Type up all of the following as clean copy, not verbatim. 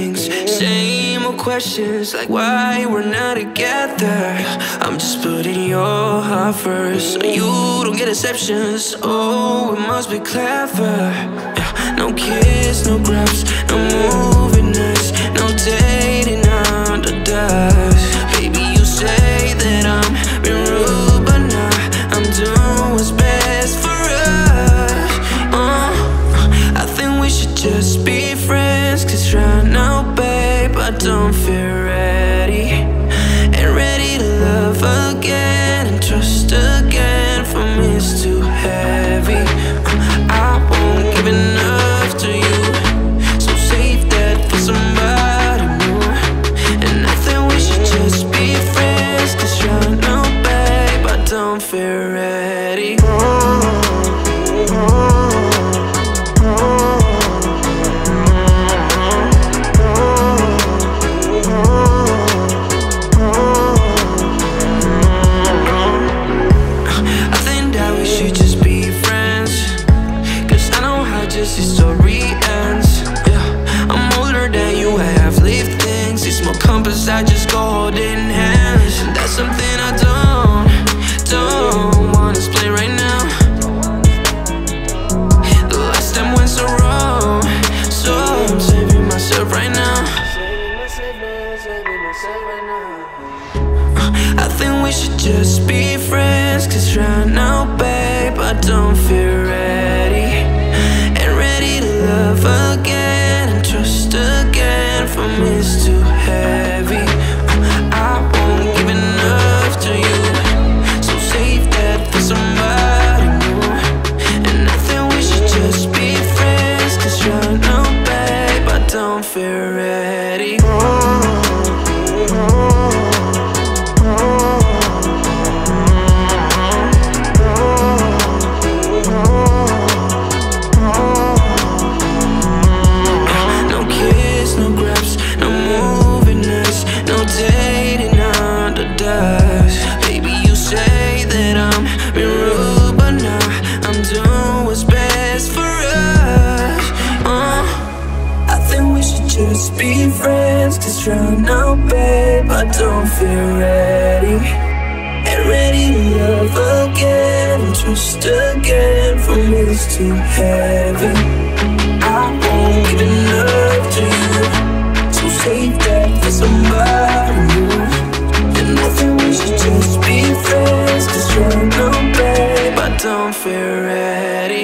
things. Same old questions like why we're not together. I'm just putting your heart first so you don't get exceptions. Oh, it must be clever. Yeah, no kiss, no grabs, no moving nights, no dating under dusk. Baby, you say that I'm being rude, but nah, I'm doing what's best for us. I think we should just be friends, 'cause right now, babe, I don't feel ready. Ain't ready to love again and trust again. For me it's too heavy. I won't give enough to you, so save that for somebody new. And I think we should just be friends, 'cause right now, babe, I don't feel ready. This story ends. Yeah, I'm older than you, I have lived things. It's more compass, I just go holding hands. And that's something I don't wanna explain right now. The last time went so wrong, so I'm saving myself right now. I think we should just be friends, 'cause right now, babe, I don't feel ready. Love again and trust again. For me it's too heavy. I won't give enough to you, so save that for somebody new. And I think we should just be friends, 'cause right now, babe, I don't feel ready. Baby, you say that I'm being rude, but nah, I'm doing what's best for us. I think we should just be friends, 'cause right now, babe, I don't feel ready. Ain't ready to love again and trust again. For me it's too heavy. I won't give enough to you, so save that for somebody new. And I think we should just be friends, 'cause right now, babe, I don't feel ready.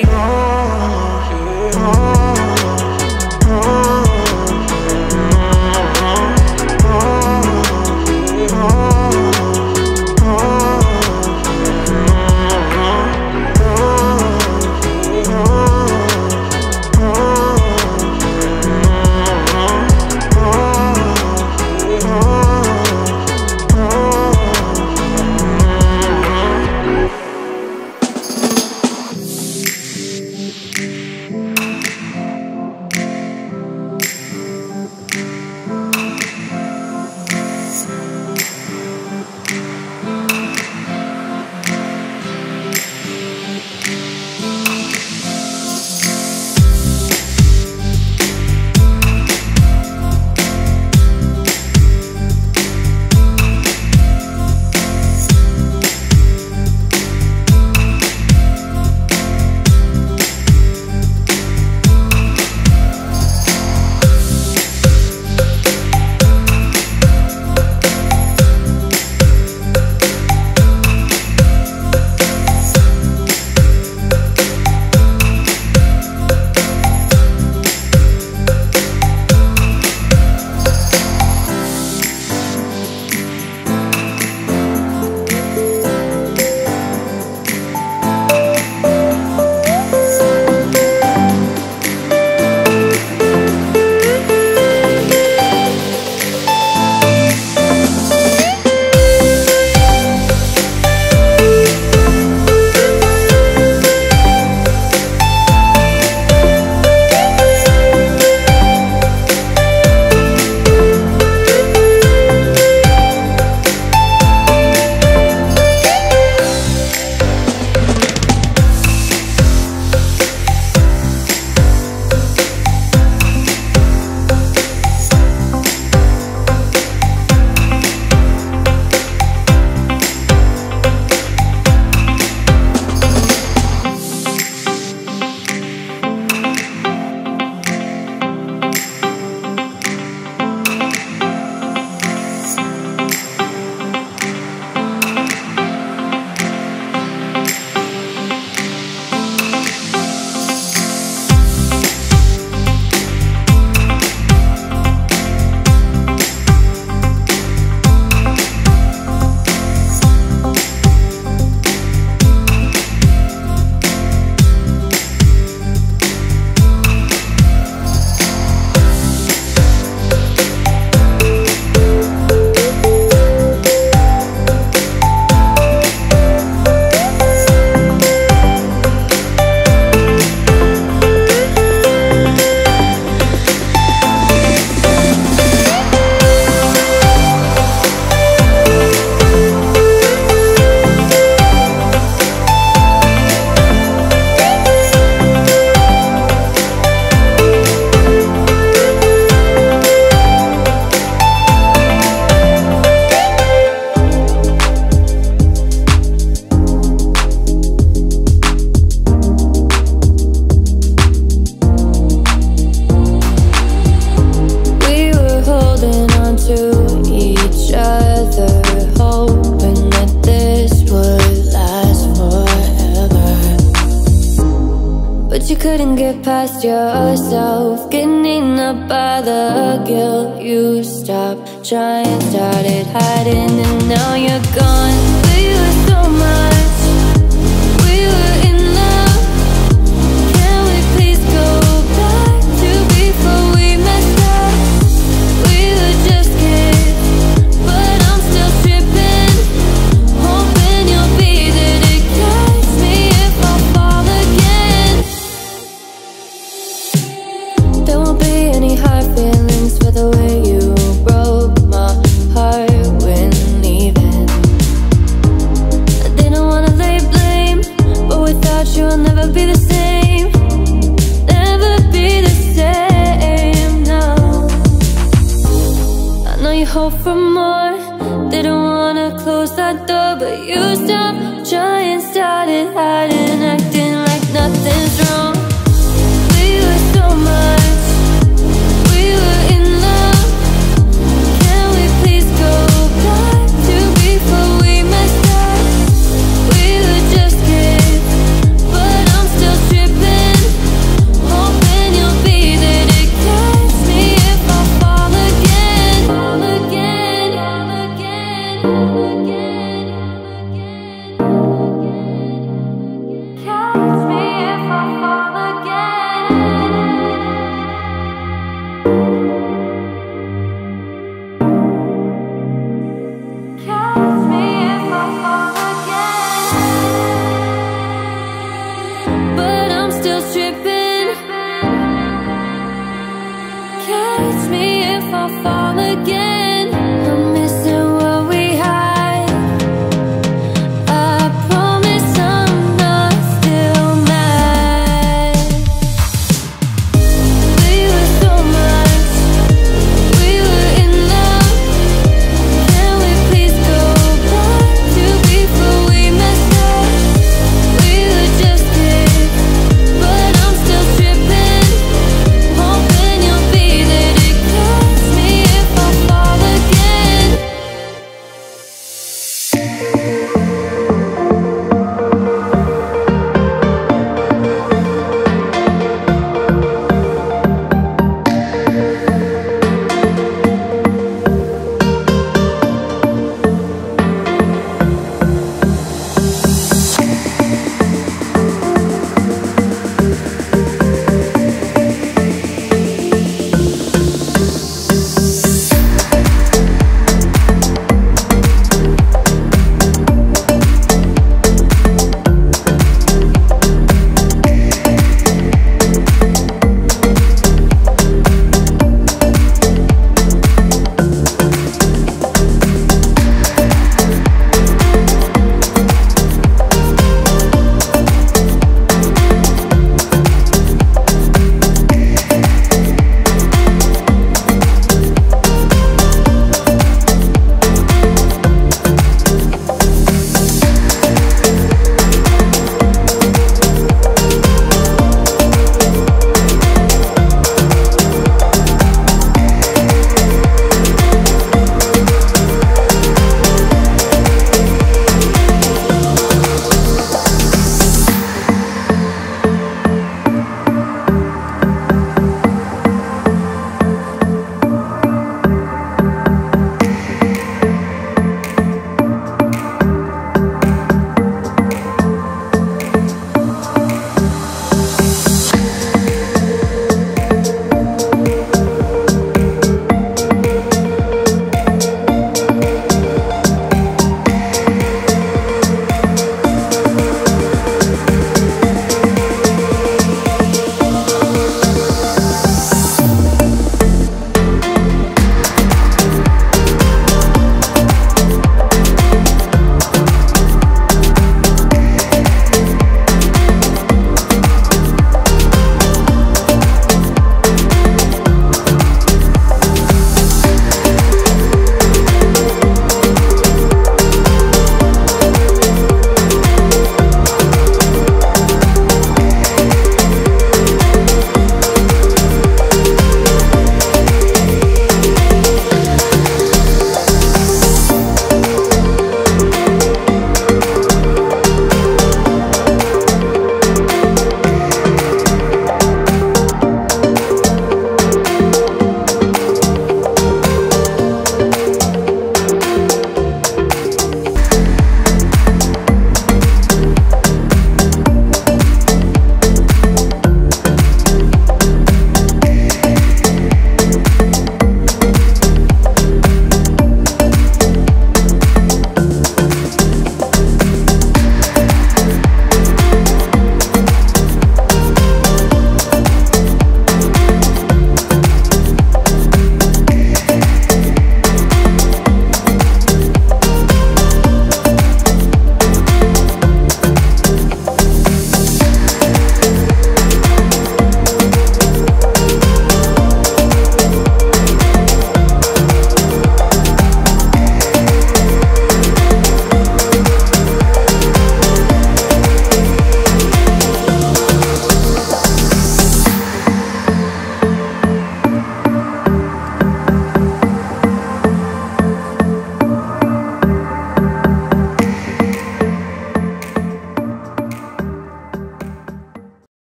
past yourself, getting up by the guilt. You stopped trying, started hiding, and now you're gone. We were so much, we were in love. Can we please go back to before we messed up? We were just kids, but I'm still tripping, hoping you'll be there to catch me if I fall again. There won't be any hard feelings for the way you broke my heart when leaving. I didn't wanna lay blame, but without you I'll never be the same. Never be the same, no. I know you hope for more, didn't wanna close that door, but you stopped trying, started hiding, acting like nothing's wrong.